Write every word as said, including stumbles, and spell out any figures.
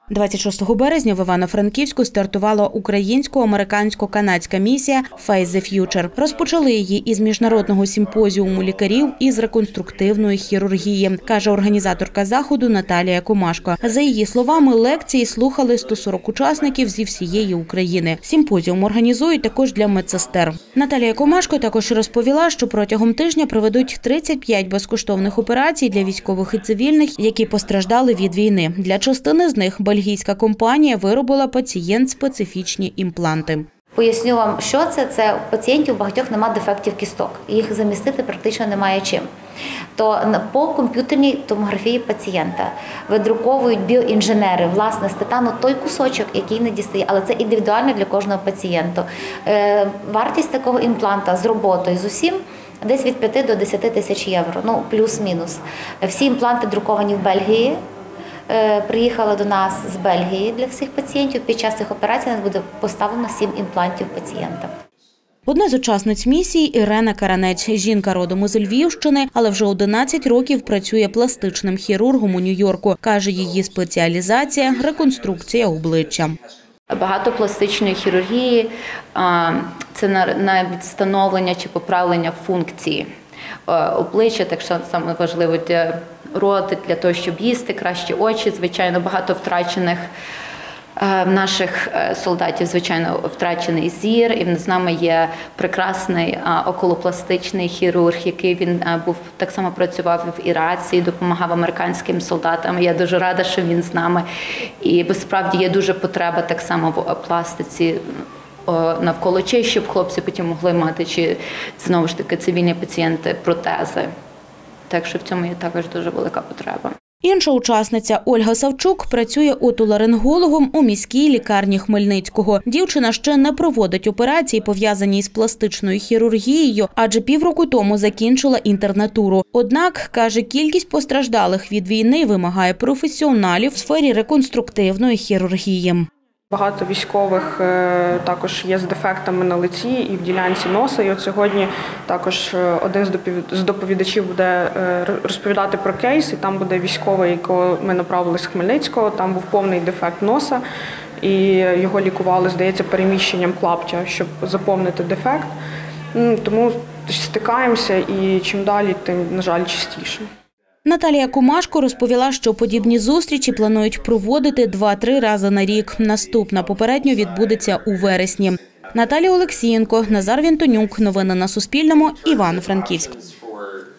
двадцять шостого березня в Івано-Франківську стартувала українсько-американсько-канадська місія «Face the Future». Розпочали її із міжнародного симпозіуму лікарів із реконструктивної хірургії, каже організаторка заходу Наталія Комашко. За її словами, лекції слухали сто сорок учасників зі всієї України. Симпозіум організують також для медсестер. Наталія Комашко також розповіла, що протягом тижня проведуть тридцять п'ять безкоштовних операцій для військових і цивільних, які постраждали від війни. Для частини з них бельгійська компанія виробила пацієнт-специфічні імпланти. Поясню вам, що це. Це у пацієнтів багатьох немає дефектів кісток. Їх замістити практично немає чим. То по комп'ютерній томографії пацієнта видруковують біоінженери, власне, з титану той кусочок, який не дістає, але це індивідуально для кожного пацієнта. Вартість такого імпланта з роботою, з усім, десь від п'яти до десяти тисяч євро, ну плюс-мінус. Всі імпланти друковані в Бельгії. Приїхали до нас з Бельгії для всіх пацієнтів. Під час цих операцій у нас буде поставлено сім імплантів пацієнта. Одна з учасниць місії – Ірена Каранець. Жінка родом із Львівщини, але вже одинадцять років працює пластичним хірургом у Нью-Йорку. Каже, її спеціалізація – реконструкція обличчя. Багато пластичної хірургії – це на відстановлення чи поправлення функції обличчя, так що саме важливо для рот, для того, щоб їсти, кращі очі. Звичайно, багато втрачених наших солдатів, звичайно, втрачений зір. І з нами є прекрасний околопластичний хірург, який він був так само працював в Іраці, допомагав американським солдатам. Я дуже рада, що він з нами. І справді є дуже потреба так само в пластиці навколо очей, щоб хлопці потім могли мати, чи знову ж таки цивільні пацієнти, протези. Так що в цьому є також дуже велика потреба. Інша учасниця Ольга Савчук працює отоларингологом у міській лікарні Хмельницького. Дівчина ще не проводить операції, пов'язані із пластичною хірургією, адже півроку тому закінчила інтернатуру. Однак, каже, кількість постраждалих від війни вимагає професіоналів в сфері реконструктивної хірургії. Багато військових також є з дефектами на лиці і в ділянці носа. І от сьогодні також один з доповідачів буде розповідати про кейс, і там буде військовий, якого ми направили з Хмельницького. Там був повний дефект носа, і його лікували, здається, переміщенням клаптя, щоб заповнити дефект. Тому стикаємося, і чим далі, тим, на жаль, частіше. Наталія Комашко розповіла, що подібні зустрічі планують проводити два-три рази на рік. Наступна попередньо відбудеться у вересні. Наталія Олексієнко, Назар Вінтонюк. Новини на Суспільному. Івано-Франківськ.